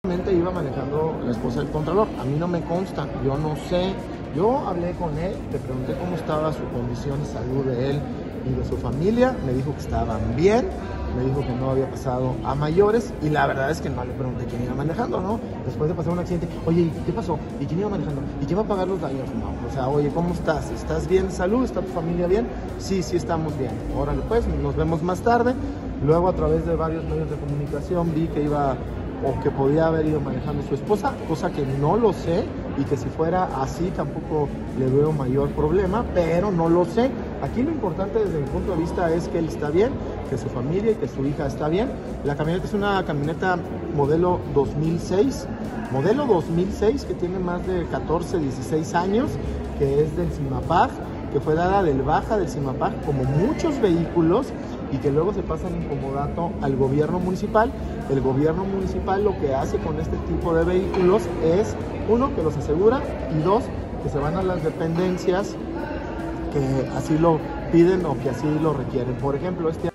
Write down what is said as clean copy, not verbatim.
Iba manejando la esposa del Contralor. A mí no me consta, yo no sé. Yo hablé con él, le pregunté cómo estaba su condición de salud de él y de su familia. Me dijo que estaban bien, me dijo que no había pasado a mayores, y la verdad es que no le pregunté quién iba manejando, ¿no? Después de pasar un accidente, oye, ¿qué pasó? ¿Y quién iba manejando? ¿Y quién va a pagar los daños? No, o sea, oye, ¿cómo estás? ¿Estás bien de salud? ¿Está tu familia bien? Sí, sí estamos bien. Órale, pues, nos vemos más tarde. Luego, a través de varios medios de comunicación, vi que iba o que podía haber ido manejando su esposa, cosa que no lo sé, y que si fuera así tampoco le veo mayor problema, pero no lo sé. Aquí lo importante desde mi punto de vista es que él está bien, que su familia y que su hija está bien. La camioneta es una camioneta modelo 2006, que tiene más de 14, 16 años, que es del CIMAPAG, que fue dada del baja del CIMAPAG como muchos vehículos, y que luego se pasan en comodato al gobierno municipal. El gobierno municipal lo que hace con este tipo de vehículos es, uno, que los asegura, y dos, que se van a las dependencias que así lo piden o que así lo requieren. Por ejemplo, este